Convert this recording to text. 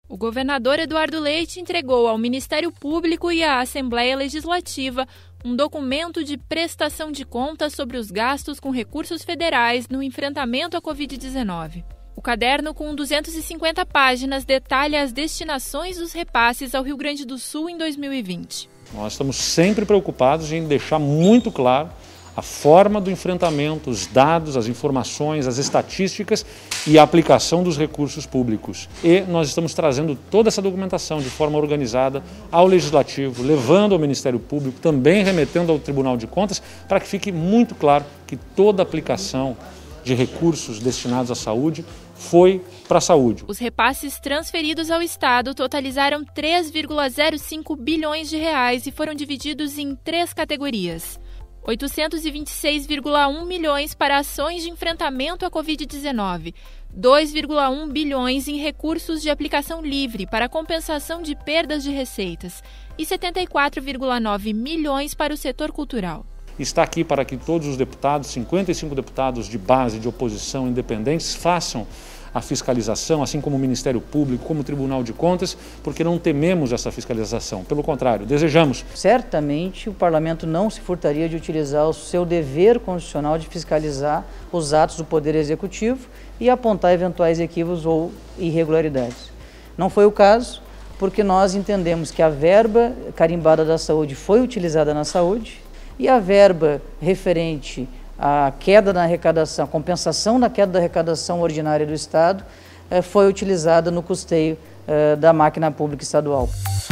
O governador Eduardo Leite entregou ao Ministério Público e à Assembleia Legislativa um documento de prestação de contas sobre os gastos com recursos federais no enfrentamento à Covid-19. O caderno, com 250 páginas, detalha as destinações dos repasses ao Rio Grande do Sul em 2020. Nós estamos sempre preocupados em deixar muito claro a forma do enfrentamento, os dados, as informações, as estatísticas e a aplicação dos recursos públicos. E nós estamos trazendo toda essa documentação de forma organizada ao Legislativo, levando ao Ministério Público, também remetendo ao Tribunal de Contas, para que fique muito claro que toda a aplicação de recursos destinados à saúde foi para a saúde. Os repasses transferidos ao Estado totalizaram 3,05 bilhões de reais e foram divididos em 3 categorias. 826,1 milhões para ações de enfrentamento à Covid-19, 2,1 bilhões em recursos de aplicação livre para compensação de perdas de receitas e 74,9 milhões para o setor cultural. Está aqui para que todos os deputados, 55 deputados de base, de oposição, independentes, façam a fiscalização, assim como o Ministério Público, como o Tribunal de Contas, porque não tememos essa fiscalização. Pelo contrário, desejamos. Certamente o Parlamento não se furtaria de utilizar o seu dever constitucional de fiscalizar os atos do Poder Executivo e apontar eventuais equívocos ou irregularidades. Não foi o caso, porque nós entendemos que a verba carimbada da saúde foi utilizada na saúde e a verba referente à queda na arrecadação, a compensação da queda da arrecadação ordinária do Estado foi utilizada no custeio da máquina pública estadual.